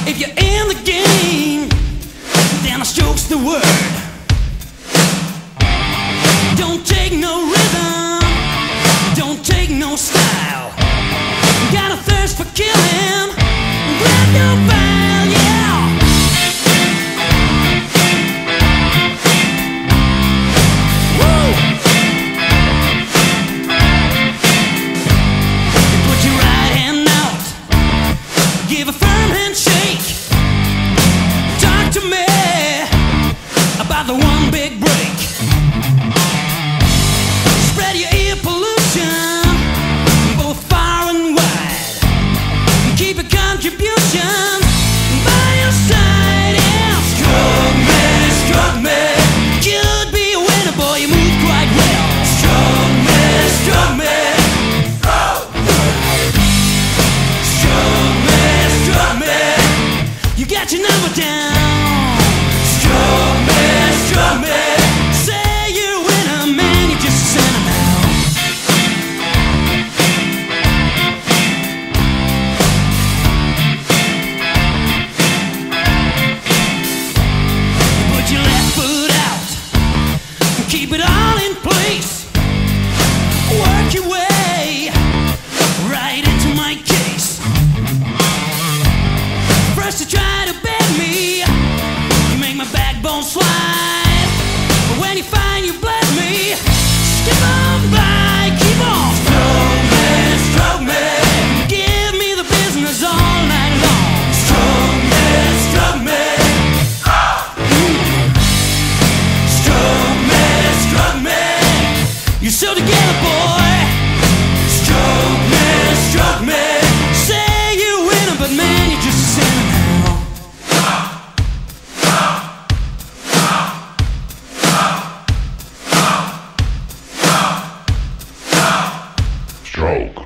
If you're in the game, then a stroke's the word. Don't take no rhythm, don't take no style. Got a thirst for killing, grab your file, yeah. Woo! You put your right hand out, give a firm handshake. Talk to me about the one big break. Spread your ear pollution both far and wide. Keep a contribution by your side. Yeah, stroke me. Could be a winner, boy, you move quite well. Stroke me. Stroke me, stroke me. You got your number down. Stroke me. Say you're a winner, man, you're just a sentimental. You put your left foot out, keep it all in place. Work your way right into my case. First you try to beg me, you make my backbone slide. But when you find you bled me, skip on by, keep on. Stroke me. Give me the business all night long. Stroke me. Stroke me. You're so together, boy. Stroke me. Say you're a winner, but man, you're just a sentimental. Stroke.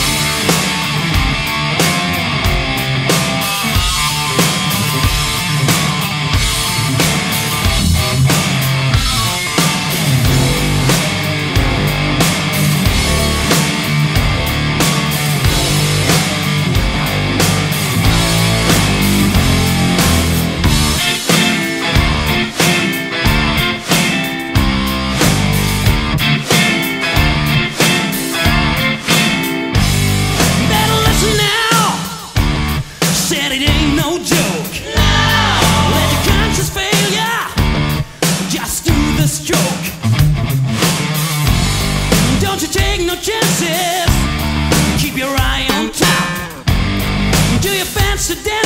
Better listen now. Said it ain't no joke. Let your conscience fail ya. Just do the stroke. Don't you take no chances. Keep your eye on top. Do your fancy dance.